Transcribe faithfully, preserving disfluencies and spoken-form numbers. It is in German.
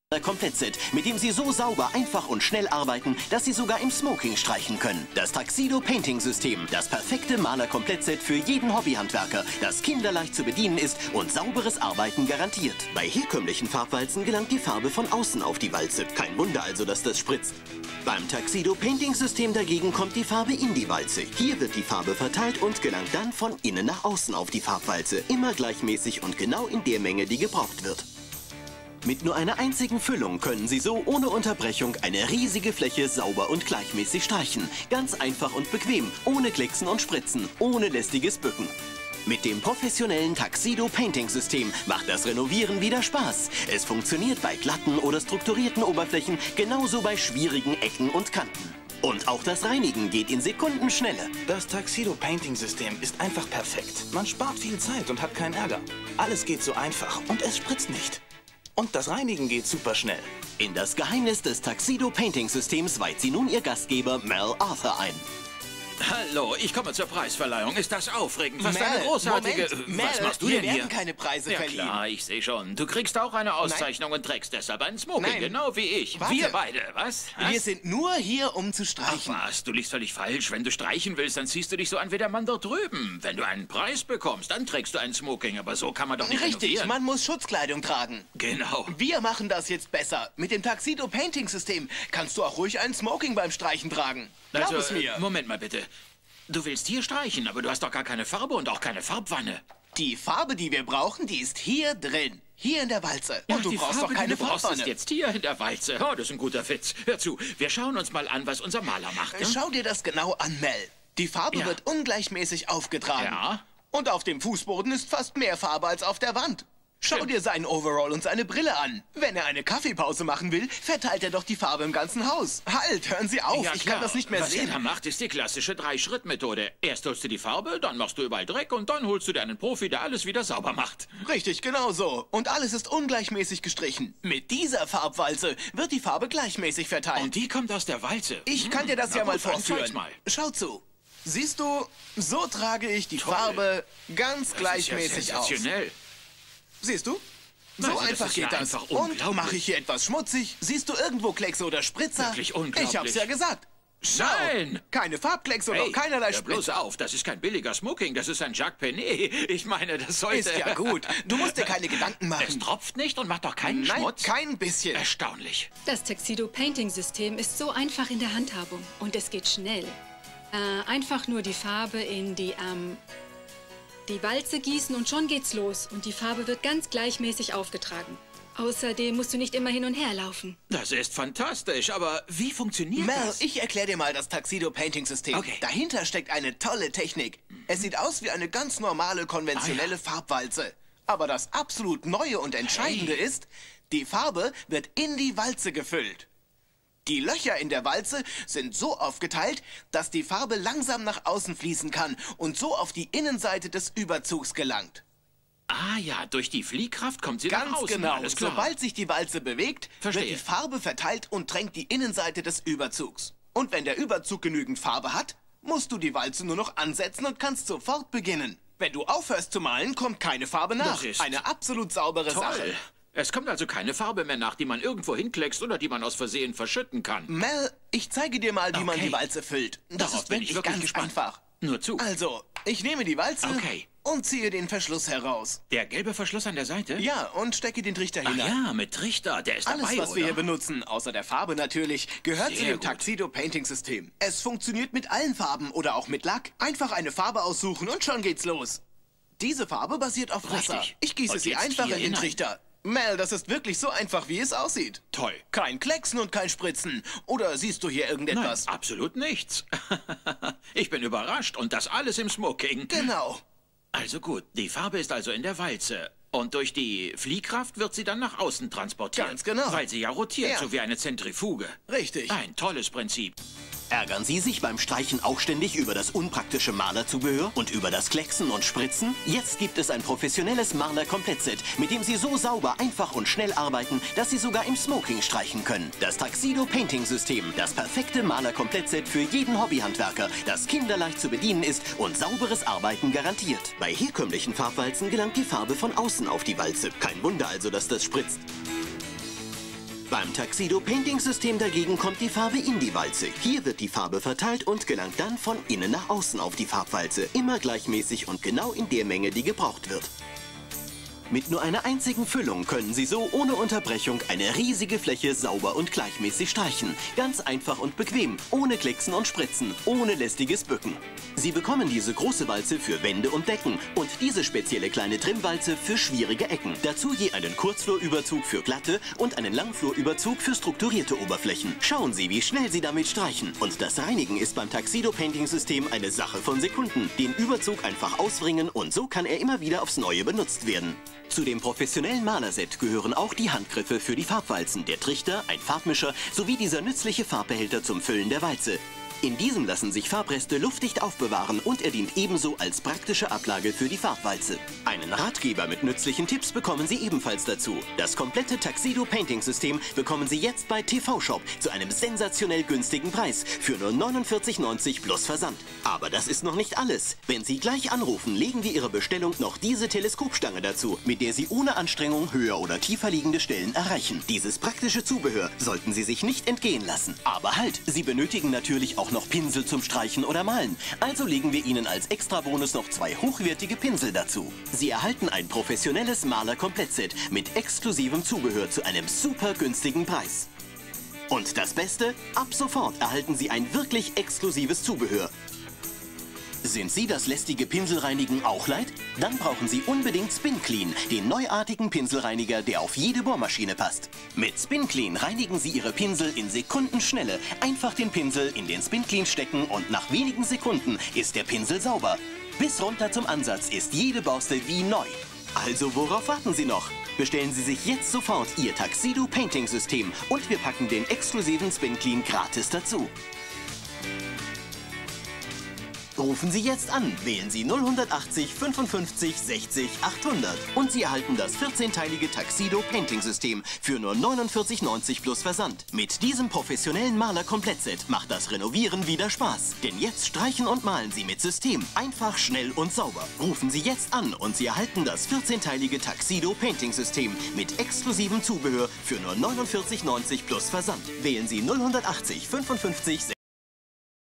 Komplettset, mit dem Sie so sauber, einfach und schnell arbeiten, dass Sie sogar im Smoking streichen können. Das Tuxedo Painting System, das perfekte Maler-Komplettset für jeden Hobbyhandwerker, das kinderleicht zu bedienen ist und sauberes Arbeiten garantiert. Bei herkömmlichen Farbwalzen gelangt die Farbe von außen auf die Walze. Kein Wunder also, dass das spritzt. Beim Tuxedo Painting System dagegen kommt die Farbe in die Walze. Hier wird die Farbe verteilt und gelangt dann von innen nach außen auf die Farbwalze. Immer gleichmäßig und genau in der Menge, die gebraucht wird. Mit nur einer einzigen Füllung können Sie so ohne Unterbrechung eine riesige Fläche sauber und gleichmäßig streichen. Ganz einfach und bequem, ohne Klecksen und Spritzen, ohne lästiges Bücken. Mit dem professionellen Tuxedo Painting System macht das Renovieren wieder Spaß. Es funktioniert bei glatten oder strukturierten Oberflächen, genauso bei schwierigen Ecken und Kanten. Und auch das Reinigen geht in Sekundenschnelle. Das Tuxedo Painting System ist einfach perfekt. Man spart viel Zeit und hat keinen Ärger. Alles geht so einfach und es spritzt nicht. Und das Reinigen geht super schnell. In das Geheimnis des Tuxedo Painting Systems weiht sie nun ihr Gastgeber Mel Arthur ein. Hallo, ich komme zur Preisverleihung. Ist das aufregend? Was Mel, eine großartige... Moment, Was Mel, machst du hier denn hier? werden keine Preise Ja verliehen. klar, ich sehe schon. Du kriegst auch eine Auszeichnung Nein. und trägst deshalb einen Smoking, Nein. genau wie ich. Warte. Wir beide, was? was? Wir sind nur hier, um zu Ach streichen. was, du liegst völlig falsch. Wenn du streichen willst, dann ziehst du dich so an wie der Mann dort drüben. Wenn du einen Preis bekommst, dann trägst du einen Smoking. Aber so kann man doch nicht Richtig, renovieren. man muss Schutzkleidung tragen. Genau. Wir machen das jetzt besser. Mit dem Tuxedo Painting System kannst du auch ruhig einen Smoking beim Streichen tragen. Glaub es Also, mir. äh, Moment mal bitte. Du willst hier streichen, aber du hast doch gar keine Farbe und auch keine Farbwanne. Die Farbe, die wir brauchen, die ist hier drin. Hier in der Walze. Ja, Und du die brauchst Farbe, doch keine die du brauchst, Farbwanne. ist jetzt hier in der Walze. Oh, das ist ein guter Witz. Hör zu, wir schauen uns mal an, was unser Maler macht. Ne? Schau dir das genau an, Mel. Die Farbe Ja. wird ungleichmäßig aufgetragen. Ja. Und auf dem Fußboden ist fast mehr Farbe als auf der Wand. Schau Stimmt. dir seinen Overall und seine Brille an. Wenn er eine Kaffeepause machen will, verteilt er doch die Farbe im ganzen Haus. Halt, hören Sie auf, Ja, ich klar. kann das nicht mehr Was sehen. er da macht, ist die klassische Drei-Schritt-Methode. Erst holst du die Farbe, dann machst du überall Dreck und dann holst du dir einen Profi, der alles wieder sauber macht. Richtig, genau so. Und alles ist ungleichmäßig gestrichen. Mit dieser Farbwalze wird die Farbe gleichmäßig verteilt. Und die kommt aus der Walze. Ich kann dir das Na ja mal gut, dann vorführen. zeig's mal. Schau zu. Siehst du, so trage ich die Toll. Farbe ganz Das gleichmäßig ist ja aus. sensationell. Siehst du? So Also, das einfach ist geht ja das. einfach Und unglaublich. mache ich hier etwas schmutzig? Siehst du irgendwo Kleckse oder Spritzer? Wirklich unglaublich. Ich hab's ja gesagt. Schau, Nein! keine Farbkleckse und Hey, auch keinerlei hör bloß Spritzer. auf, das ist kein billiger Smoking, das ist ein Jacques Penet. Ich meine, das sollte... Ist ja gut. Du musst dir keine Gedanken Es machen. tropft nicht und macht doch keinen Nein, Schmutz. kein bisschen. Erstaunlich. Das Tuxedo Painting System ist so einfach in der Handhabung und es geht schnell. Äh, einfach nur die Farbe in die, ähm, die Walze gießen und schon geht's los und die Farbe wird ganz gleichmäßig aufgetragen. Außerdem musst du nicht immer hin und her laufen. Das ist fantastisch, aber wie funktioniert Mel, das? ich erkläre dir mal das Tuxedo Painting System. Okay. Dahinter steckt eine tolle Technik. Es sieht aus wie eine ganz normale, konventionelle Ah, ja. Farbwalze. Aber das absolut Neue und Entscheidende Hey. ist, die Farbe wird in die Walze gefüllt. Die Löcher in der Walze sind so aufgeteilt, dass die Farbe langsam nach außen fließen kann und so auf die Innenseite des Überzugs gelangt. Ah ja, durch die Fliehkraft kommt sie nach Ganz außen. genau. Alles klar. Sobald sich die Walze bewegt, Verstehe. wird die Farbe verteilt und tränkt die Innenseite des Überzugs. Und wenn der Überzug genügend Farbe hat, musst du die Walze nur noch ansetzen und kannst sofort beginnen. Wenn du aufhörst zu malen, kommt keine Farbe nach. Das ist Eine absolut saubere Toll. Sache. Es kommt also keine Farbe mehr nach, die man irgendwo hinkleckst oder die man aus Versehen verschütten kann. Mel, ich zeige dir mal, wie man Okay. die Walze füllt. Das Darauf ist bin ich wirklich wirklich ganz gespannt. einfach. Nur zu. Also, ich nehme die Walze Okay. und ziehe den Verschluss heraus. Der gelbe Verschluss an der Seite? Ja, und stecke den Trichter Ach hinein. ja, mit Trichter, der ist Alles, dabei, was wir oder? hier benutzen, außer der Farbe natürlich, gehört Sehr zu dem gut. Tuxedo Painting System. Es funktioniert mit allen Farben oder auch mit Lack. Einfach eine Farbe aussuchen und schon geht's los. Diese Farbe basiert auf Wasser. Richtig. Ich gieße Und sie jetzt einfach hier in den hinein. Trichter. Mel, das ist wirklich so einfach, wie es aussieht. Toll. Kein Klecksen und kein Spritzen. Oder siehst du hier Nein, irgendetwas? absolut nichts. Ich bin überrascht und das alles im Smoking. Genau. Also gut, die Farbe ist also in der Walze. Und durch die Fliehkraft wird sie dann nach außen transportiert. Ganz genau. Weil sie ja rotiert, Ja. so wie eine Zentrifuge. Richtig. Ein tolles Prinzip. Ärgern Sie sich beim Streichen auch ständig über das unpraktische Malerzubehör und über das Klecksen und Spritzen? Jetzt gibt es ein professionelles Maler-Komplettset, mit dem Sie so sauber, einfach und schnell arbeiten, dass Sie sogar im Smoking streichen können. Das Tuxedo Painting System, das perfekte Maler-Komplettset für jeden Hobbyhandwerker, das kinderleicht zu bedienen ist und sauberes Arbeiten garantiert. Bei herkömmlichen Farbwalzen gelangt die Farbe von außen auf die Walze. Kein Wunder also, dass das spritzt. Beim Tuxedo Painting System dagegen kommt die Farbe in die Walze. Hier wird die Farbe verteilt und gelangt dann von innen nach außen auf die Farbwalze. Immer gleichmäßig und genau in der Menge, die gebraucht wird. Mit nur einer einzigen Füllung können Sie so ohne Unterbrechung eine riesige Fläche sauber und gleichmäßig streichen. Ganz einfach und bequem, ohne Klecksen und Spritzen, ohne lästiges Bücken. Sie bekommen diese große Walze für Wände und Decken und diese spezielle kleine Trimwalze für schwierige Ecken. Dazu je einen Kurzflurüberzug für glatte und einen Langflurüberzug für strukturierte Oberflächen. Schauen Sie, wie schnell Sie damit streichen. Und das Reinigen ist beim Tuxedo Painting System eine Sache von Sekunden. Den Überzug einfach auswringen und so kann er immer wieder aufs Neue benutzt werden. Zu dem professionellen Malerset gehören auch die Handgriffe für die Farbwalzen, der Trichter, ein Farbmischer sowie dieser nützliche Farbbehälter zum Füllen der Walze. In diesem lassen sich Farbreste luftdicht aufbewahren und er dient ebenso als praktische Ablage für die Farbwalze. Einen Ratgeber mit nützlichen Tipps bekommen Sie ebenfalls dazu. Das komplette Tuxedo Painting System bekommen Sie jetzt bei T V-Shop zu einem sensationell günstigen Preis für nur neunundvierzig neunzig plus Versand. Aber das ist noch nicht alles. Wenn Sie gleich anrufen, legen wir Ihrer Bestellung noch diese Teleskopstange dazu, mit der Sie ohne Anstrengung höher oder tiefer liegende Stellen erreichen. Dieses praktische Zubehör sollten Sie sich nicht entgehen lassen. Aber halt, Sie benötigen natürlich auch noch Pinsel zum Streichen oder Malen. Also legen wir Ihnen als Extrabonus noch zwei hochwertige Pinsel dazu. Sie erhalten ein professionelles Maler-Komplettset mit exklusivem Zubehör zu einem super günstigen Preis. Und das Beste? Ab sofort erhalten Sie ein wirklich exklusives Zubehör. Sind Sie das lästige Pinselreinigen auch leid? Dann brauchen Sie unbedingt Spin Clean, den neuartigen Pinselreiniger, der auf jede Bohrmaschine passt. Mit Spin Clean reinigen Sie Ihre Pinsel in Sekundenschnelle. Einfach den Pinsel in den Spin Clean stecken und nach wenigen Sekunden ist der Pinsel sauber. Bis runter zum Ansatz ist jede Borste wie neu. Also worauf warten Sie noch? Bestellen Sie sich jetzt sofort Ihr Tuxedo Painting System und wir packen den exklusiven Spin Clean gratis dazu. Rufen Sie jetzt an, wählen Sie null achtzig fünfundfünfzig sechzig achthundert und Sie erhalten das vierzehnteilige Tuxedo Painting System für nur neunundvierzig neunzig plus Versand. Mit diesem professionellen Maler-Komplettset macht das Renovieren wieder Spaß. Denn jetzt streichen und malen Sie mit System. Einfach, schnell und sauber. Rufen Sie jetzt an und Sie erhalten das vierzehnteilige Tuxedo Painting System mit exklusivem Zubehör für nur neunundvierzig neunzig plus Versand. Wählen Sie null achtzig fünfundfünfzig